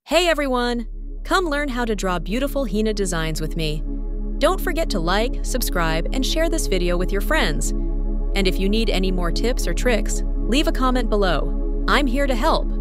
Hey everyone! Come learn how to draw beautiful henna designs with me. Don't forget to like, subscribe, and share this video with your friends. And if you need any more tips or tricks, leave a comment below. I'm here to help.